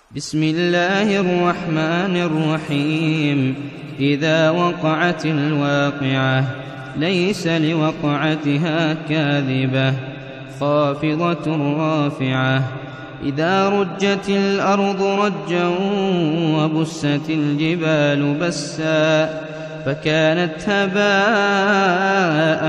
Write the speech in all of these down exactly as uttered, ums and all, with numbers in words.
بسم الله الرحمن الرحيم. إذا وقعت الواقعة ليس لوقعتها كاذبة خافضة رافعة. إذا رجت الأرض رجا وبست الجبال بسا فكانت هباء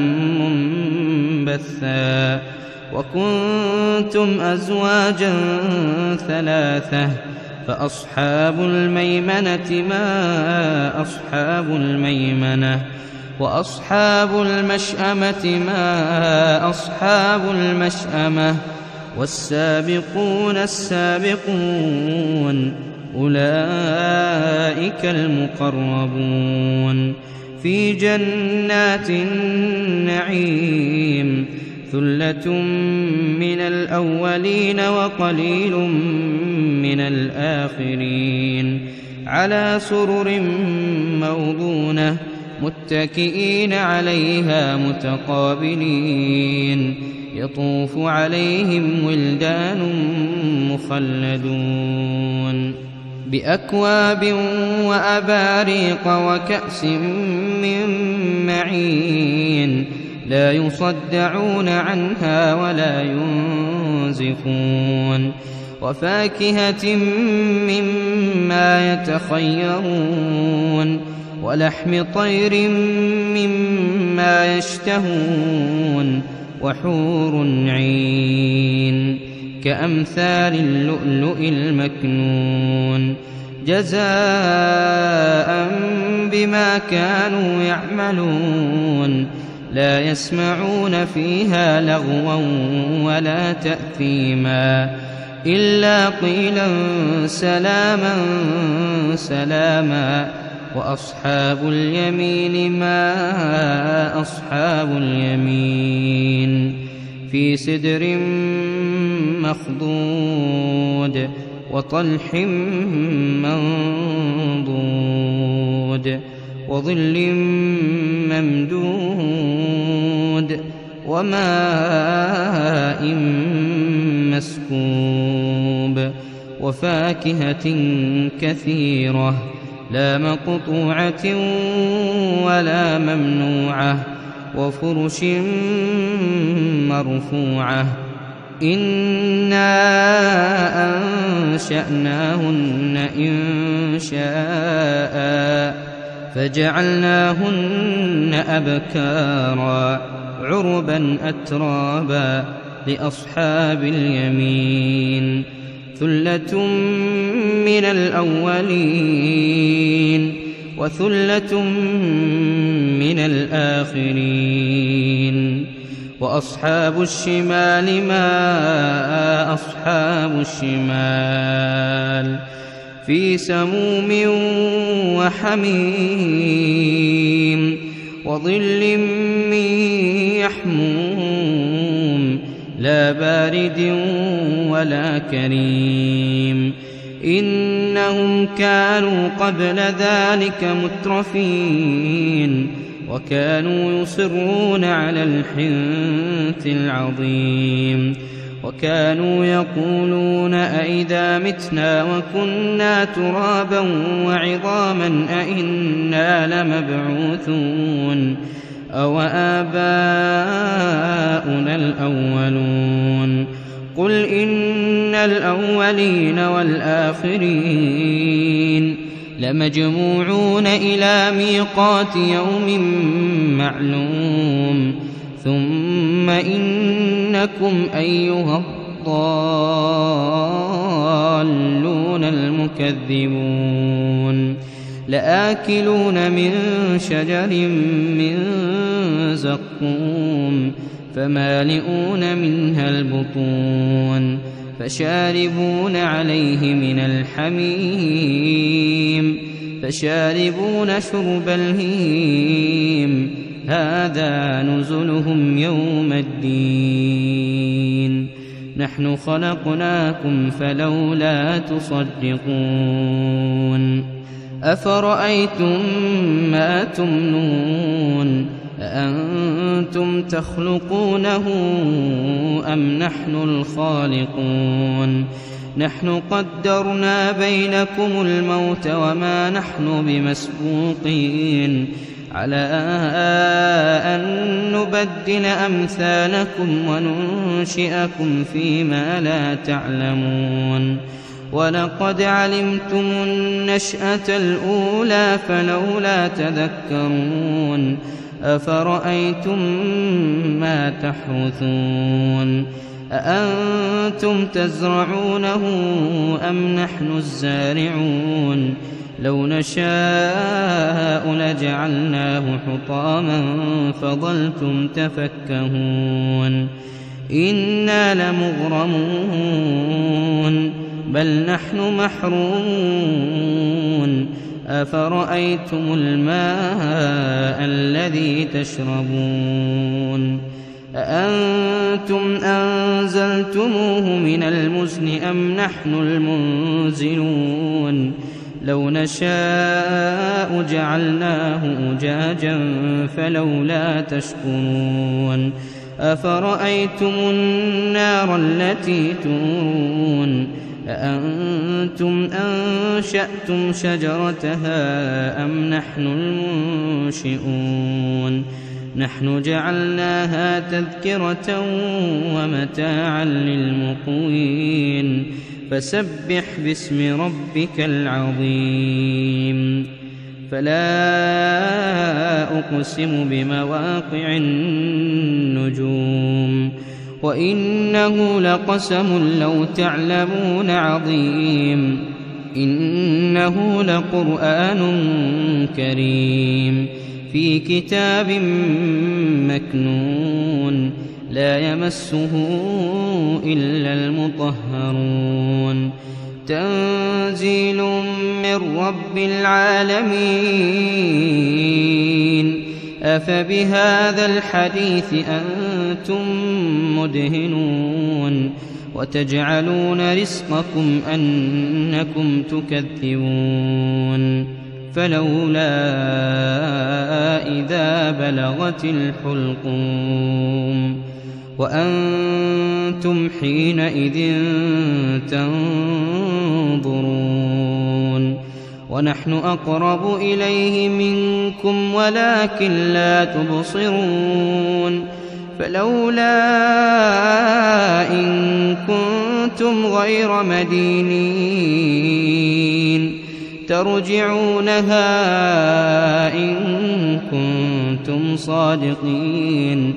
منبثا. وكنتم أزواجا ثلاثة فأصحاب الميمنة ما أصحاب الميمنة وأصحاب المشأمة ما أصحاب المشأمة والسابقون السابقون أولئك المقربون في جنات النعيم. ثلة من الأولين وقليل من الآخرين على سرر موضونة متكئين عليها متقابلين يطوف عليهم ولدان مخلدون بأكواب وأباريق وكأس من معين لا يصدعون عنها ولا ينزفون. وفاكهة مما يتخيرون ولحم طير مما يشتهون وحور عين كأمثال اللؤلؤ المكنون جزاء بما كانوا يعملون. لا يسمعون فيها لغوا ولا تأثيما إلا قيلا سلاما سلاما. وأصحاب اليمين ما أصحاب اليمين في سدر مخضود وطلح منضود وظل ممدود وماء مسكوب وفاكهة كثيرة لا مقطوعة ولا ممنوعة وفرش مرفوعة. إنا أنشأناهن إنشاء فجعلناهن أبكارا عربا أترابا لأصحاب اليمين. ثلة من الأولين وثلة من الآخرين. وأصحاب الشمال ما أصحاب الشمال في سموم وحميم وظل من يحموم لا بارد ولا كريم. إنهم كانوا قبل ذلك مترفين وكانوا يصرون على الحنث العظيم وكانوا يقولون أئذا متنا وكنا ترابا وعظاما أئنا لمبعوثون أو آباؤنا الأولون. قل إن الأولين والآخرين لمجموعون إلى ميقات يوم معلوم. ثم إنكم أيها الضالون المكذبون لآكلون من شجر من زقوم فمالئون منها البطون فشاربون عليه من الحميم فشاربون شرب الهيم هذا نزلهم يوم الدين. نحن خلقناكم فلولا تصدقون. أفرأيتم ما تمنون أأنتم تخلقونه أم نحن الخالقون. نحن قدرنا بينكم الموت وما نحن بمسبوقين على أن نبدل أمثالكم وننشئكم فيما لا تعلمون ولقد علمتم النشأة الأولى فلولا تذكرون أفرأيتم ما تحرثون أأنتم تزرعونه أم نحن الزارعون لو نشاء لجعلناه حطاما فظلتم تفكهون إنا لمغرمون بل نحن محرومون أفرأيتم الماء الذي تشربون أأنتم أنزلتموه من المزن أم نحن المنزلون لو نشاء جعلناه أجاجا فلولا تشكرون أفرأيتم النار التي تورون أأنتم أنشأتم شجرتها أم نحن المنشئون نحن جعلناها تذكرة ومتاعا للمقوين فسبح باسم ربك العظيم فلا أقسم بمواقع النجوم وإنه لقسم لو تعلمون عظيم إنه لقرآن كريم في كتاب مكنون لا يمسه إلا المطهرون تنزيل من رب العالمين أفبهذا الحديث أنتم مدهنون وتجعلون رزقكم أنكم تكذبون فلولا إذا بلغت الحلقوم وأنتم حينئذ تنظرون ونحن أقرب إليه منكم ولكن لا تبصرون فلولا إن كنتم غير مدينين ترجعونها إن كنتم صادقين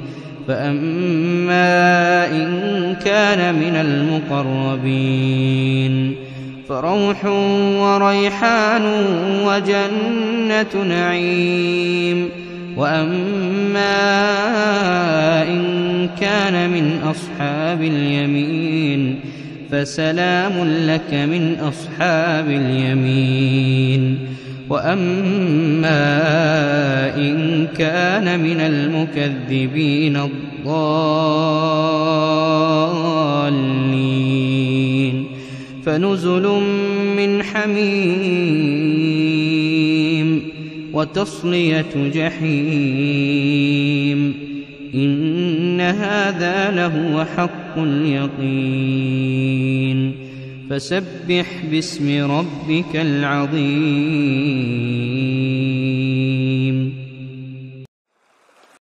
فأما إن كان من المقربين فروح وريحان وجنة نعيم وأما إن كان من أصحاب اليمين فسلام لك من أصحاب اليمين وأما إن كان من المكذبين الضالين فنزل من حميم وتصلية جحيم إن هذا لهو حق اليقين فسبح باسم ربك العظيم